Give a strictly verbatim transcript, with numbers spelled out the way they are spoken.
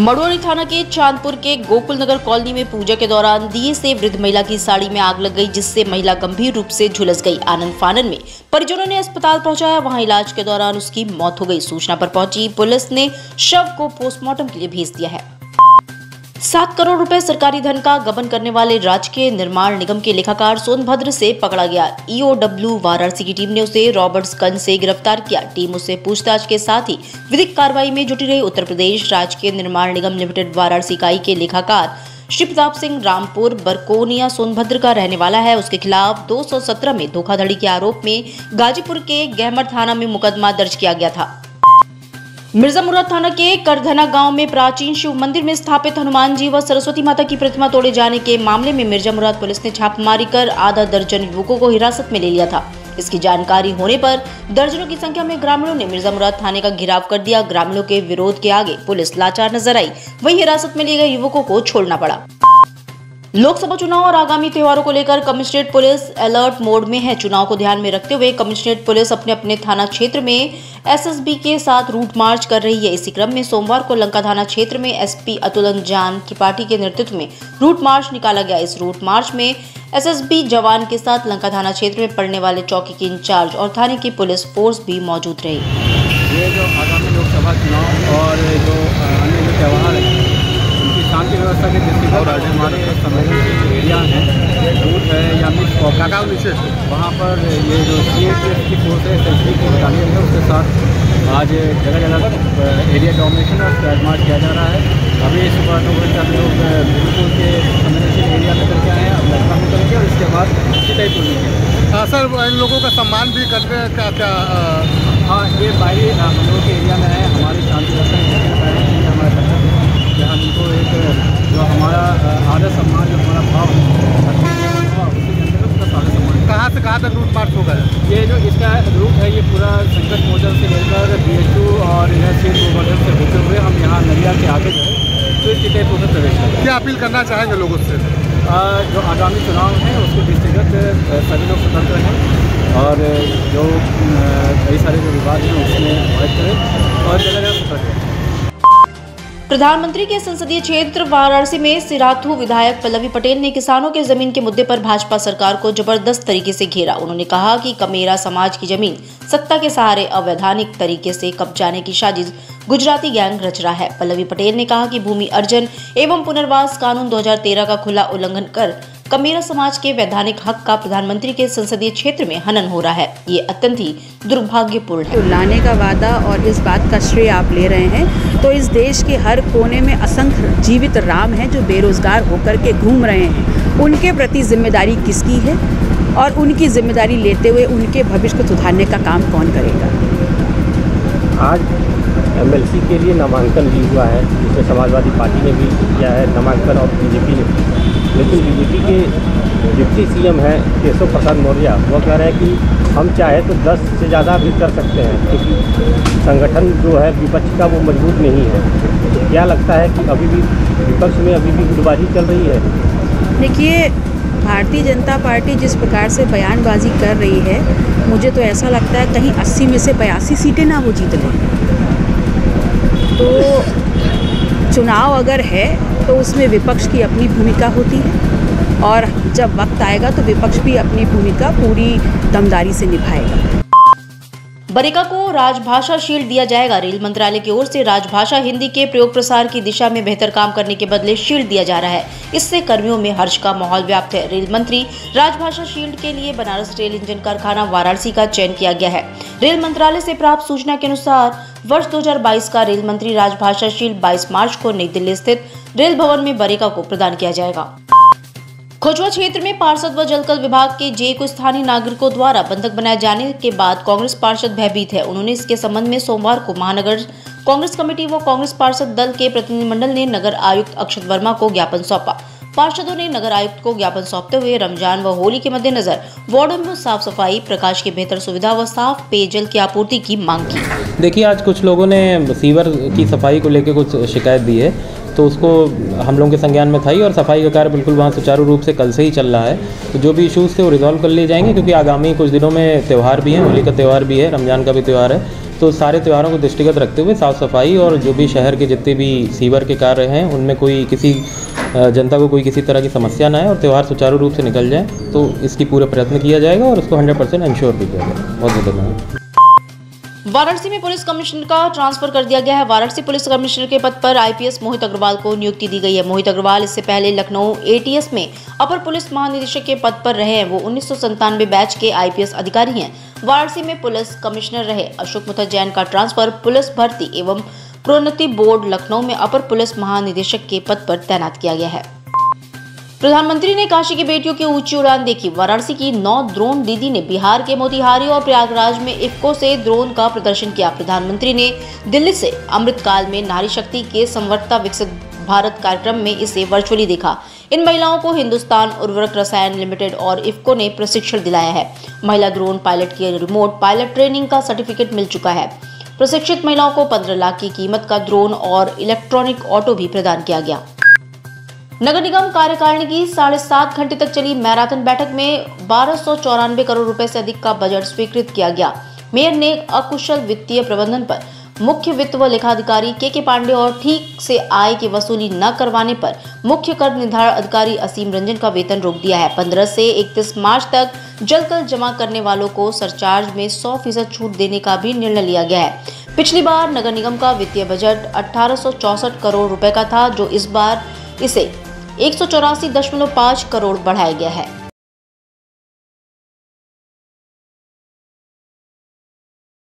मड़ुआरी थाना के चांदपुर के गोकुल नगर कॉलोनी में पूजा के दौरान दिए से वृद्ध महिला की साड़ी में आग लग गई, जिससे महिला गंभीर रूप से झुलस गई। आनंद फानन में परिजनों ने अस्पताल पहुंचाया, वहां इलाज के दौरान उसकी मौत हो गई। सूचना पर पहुंची पुलिस ने शव को पोस्टमार्टम के लिए भेज दिया है। सात करोड़ रुपए सरकारी धन का गबन करने वाले राजकीय निर्माण निगम के लेखाकार सोनभद्र से पकड़ा गया। ईओडब्ल्यू वाराणसी की टीम ने उसे रॉबर्ट्सगंज से गिरफ्तार किया। टीम उससे पूछताछ के साथ ही विधिक कार्रवाई में जुटी रही। उत्तर प्रदेश राजकीय निर्माण निगम लिमिटेड वाराणसी इकाई के लेखाकार श्री प्रताप सिंह रामपुर बरकोनिया सोनभद्र का रहने वाला है। उसके खिलाफ दो सौ सत्रह में धोखाधड़ी के आरोप में गाजीपुर के गहमर थाना में मुकदमा दर्ज किया गया था। मिर्जा मुराद थाना के करधना गांव में प्राचीन शिव मंदिर में स्थापित हनुमान जी व सरस्वती माता की प्रतिमा तोड़े जाने के मामले में मिर्जा मुराद पुलिस ने छापेमारी कर आधा दर्जन युवकों को हिरासत में ले लिया था। इसकी जानकारी होने पर दर्जनों की संख्या में ग्रामीणों ने मिर्जा मुराद थाने का घेराव कर दिया। ग्रामीणों के विरोध के आगे पुलिस लाचार नजर आई, वहीं हिरासत में लिए गए युवकों को छोड़ना पड़ा। लोकसभा चुनाव और आगामी त्योहारों को लेकर कमिश्नरेट पुलिस अलर्ट मोड में है। चुनाव को ध्यान में रखते हुए कमिश्नरेट पुलिस अपने अपने थाना क्षेत्र में एसएसबी के साथ रूट मार्च कर रही है। इसी क्रम में सोमवार को लंका थाना क्षेत्र में एसपी अतुलन जान त्रिपाठी के नेतृत्व में रूट मार्च निकाला गया। इस रूट मार्च में एसएसबी जवान के साथ लंका थाना क्षेत्र में पड़ने वाले चौकी के इंचार्ज और थाने की पुलिस फोर्स भी मौजूद रही। ये जो आगामी लोकसभा चुनाव और जो अन्य जो त्यौहार है उनकी शांति व्यवस्था के दृष्टिगत हमारे संवेदनशील एरिया हैं, बूथ है या मिक्स पॉपुलेशन, वहाँ पर ये जो सीएपीएफ की फोर्स है, एसएसबी की बटालियन है, उसके साथ आज जगह जगह एरिया डोमिनेशन और फ्लैग मार्च किया जा रहा है। अभी सुबह नौ बजे हम लोग बिल्कुल के संवेदनशील एरिया में करके आए हैं, अब लड़का में करेंगे और इसके बाद सीताईपुर में। हाँ सर, इन लोगों का सम्मान भी करते हैं क्या क्या? हाँ, ये बाहरी हम लोगों के एरिया में है, हमारी शांति व्यवस्था हमारा कर्तव्य है कि हम इनको एक जो हमारा आदर सम्मान जो हमारा भाव उसी के अंतर्गत उसका सारा सम्मान। कहाँ से कहाँ तक रूट मार्च होगा? ये जो इसका रूट है ये पूरा संकट मोचन से लेकर बीएचयू और इधर से गोवर्धन से होते हुए हम यहाँ नरिया के आगे जो है तो इस सीताईपुर में प्रवेश करें। क्या अपील करना चाहेंगे लोगों से? जो आगामी चुनाव हैं उसके दृष्टिगत सभी लोग स्वतंत्र हैं और जो कई सारे जो विवाद हैं उसमें अवॉइड करें और जगह जगह सतर्क रहें। प्रधानमंत्री के संसदीय क्षेत्र वाराणसी में सिराथू विधायक पल्लवी पटेल ने किसानों के जमीन के मुद्दे पर भाजपा सरकार को जबरदस्त तरीके से घेरा। उन्होंने कहा कि कमेरा समाज की जमीन सत्ता के सहारे अवैधानिक तरीके से कब्जाने की साजिश गुजराती गैंग रच रहा है। पल्लवी पटेल ने कहा कि भूमि अर्जन एवं पुनर्वास कानून दो हज़ार तेरह का खुला उल्लंघन कर कमेरा समाज के वैधानिक हक का प्रधानमंत्री के संसदीय क्षेत्र में हनन हो रहा है। ये अत्यंत ही दुर्भाग्यपूर्ण है। तो लाने का वादा और इस बात का श्रेय आप ले रहे हैं, तो इस देश के हर कोने में असंख्य जीवित राम हैं जो बेरोजगार होकर के घूम रहे हैं। उनके प्रति जिम्मेदारी किसकी है और उनकी जिम्मेदारी लेते हुए उनके भविष्य को सुधारने का काम कौन करेगा? आज एमएलसी के लिए नामांकन भी हुआ है, जिसमें समाजवादी पार्टी ने भी किया है नामांकन और बीजेपी ने भी, लेकिन बीजेपी के डिप्टी सीएम हैं केशव प्रसाद मौर्य, वो कह रहे हैं कि हम चाहे तो दस से ज़्यादा भी कर सकते हैं, क्योंकि संगठन जो है विपक्ष का वो मजबूत नहीं है। तो क्या लगता है कि अभी भी विपक्ष में अभी भी गुटबाजी चल रही है? देखिए, भारतीय जनता पार्टी जिस प्रकार से बयानबाजी कर रही है, मुझे तो ऐसा लगता है कहीं अस्सी में से बयासी सीटें ना वो जीत लें। तो चुनाव अगर है तो उसमें विपक्ष की अपनी भूमिका होती है और जब वक्त आएगा तो विपक्ष भी अपनी भूमिका पूरी दमदारी से निभाएगा। बरेका को राजभाषा शील्ड दिया जाएगा। रेल मंत्रालय की ओर से राजभाषा हिंदी के प्रयोग प्रसार की दिशा में बेहतर काम करने के बदले शील्ड दिया जा रहा है। इससे कर्मियों में हर्ष का माहौल व्याप्त है। रेल मंत्री राजभाषा शील्ड के लिए बनारस रेल इंजन कारखाना वाराणसी का चयन किया गया है। रेल मंत्रालय से प्राप्त सूचना के अनुसार वर्ष दो हज़ार बाईस का रेल मंत्री राजभाषा शील्ड बाईस मार्च को नई दिल्ली स्थित रेल भवन में बरेका को प्रदान किया जाएगा। खोजवा क्षेत्र में पार्षद व जलकल विभाग के जे को स्थानीय नागरिकों द्वारा बंधक बनाए जाने के बाद कांग्रेस पार्षद भयभीत है। उन्होंने इसके संबंध में सोमवार को महानगर कांग्रेस कमेटी व कांग्रेस पार्षद दल के प्रतिनिधिमंडल ने नगर आयुक्त अक्षत वर्मा को ज्ञापन सौंपा। पार्षदों ने नगर आयुक्त को ज्ञापन सौंपते हुए रमजान व होली के मद्देनजर वार्डों में साफ सफाई, प्रकाश की बेहतर सुविधा व साफ पेयजल की आपूर्ति की मांग की। देखिए, आज कुछ लोगों ने सीवर की सफाई को लेकर कुछ शिकायत दी है, तो उसको हम लोगों के संज्ञान में था ही, और सफाई का कार्य बिल्कुल वहाँ सुचारू रूप से कल से ही चल रहा है। तो जो भी इश्यूज़ थे वो रिजॉल्व कर लिए जाएंगे, क्योंकि आगामी कुछ दिनों में त्यौहार भी है, होली का त्यौहार भी है, रमज़ान का भी त्यौहार है। तो सारे त्योहारों को दृष्टिगत रखते हुए साफ़ सफाई और जो भी शहर के जितने भी सीवर के कार्य हैं उनमें कोई किसी जनता को कोई किसी तरह की समस्या ना है और त्यौहार सुचारू रूप से निकल जाए, तो इसकी पूरा प्रयत्न किया जाएगा और उसको हंड्रेड परसेंट इंश्योर भी किया जाएगा। बहुत बहुत धन्यवाद। वाराणसी में पुलिस कमिश्नर का ट्रांसफर कर दिया गया है। वाराणसी पुलिस कमिश्नर के पद पर आईपीएस मोहित अग्रवाल को नियुक्ति दी गई है। मोहित अग्रवाल इससे पहले लखनऊ एटीएस में अपर पुलिस महानिदेशक के पद पर रहे हैं। वो उन्नीस सौ संतानवे बैच के आईपीएस अधिकारी हैं। वाराणसी में पुलिस कमिश्नर रहे अशोक मुथर जैन का ट्रांसफर पुलिस भर्ती एवं प्रोन्नति बोर्ड लखनऊ में अपर पुलिस महानिदेशक के पद पर तैनात किया गया है। प्रधानमंत्री ने काशी की बेटियों की ऊंची उड़ान देखी। वाराणसी की नौ ड्रोन दीदी ने बिहार के मोतिहारी और प्रयागराज में इफ्को से ड्रोन का प्रदर्शन किया। प्रधानमंत्री ने दिल्ली से अमृतकाल में नारी शक्ति के संवर्धता विकसित भारत कार्यक्रम में इसे वर्चुअली देखा। इन महिलाओं को हिंदुस्तान उर्वरक रसायन लिमिटेड और इफ्को ने प्रशिक्षण दिलाया है। महिला ड्रोन पायलट की रिमोट पायलट ट्रेनिंग का सर्टिफिकेट मिल चुका है। प्रशिक्षित महिलाओं को पंद्रह लाख की कीमत का ड्रोन और इलेक्ट्रॉनिक ऑटो भी प्रदान किया गया। नगर निगम कार्यकारिणी की साढ़े सात घंटे तक चली मैराथन बैठक में बारह सौ चौरानवे करोड़ रुपए से अधिक का बजट स्वीकृत किया गया। मेयर ने अकुशल वित्तीय प्रबंधन पर मुख्य वित्त व लेखाधिकारी के के पांडे और ठीक से आय की वसूली न करवाने पर मुख्य कर निर्धारण अधिकारी असीम रंजन का वेतन रोक दिया है। पंद्रह से इकतीस मार्च तक जल्द जमा करने वालों को सरचार्ज में सौ फीसद छूट देने का भी निर्णय लिया गया है। पिछली बार नगर निगम का वित्तीय बजट अठारह सौ चौसठ करोड़ रुपए का था, जो इस बार इसे एक सौ चौरासी दशमलव पाँच करोड़ बढ़ाया गया है।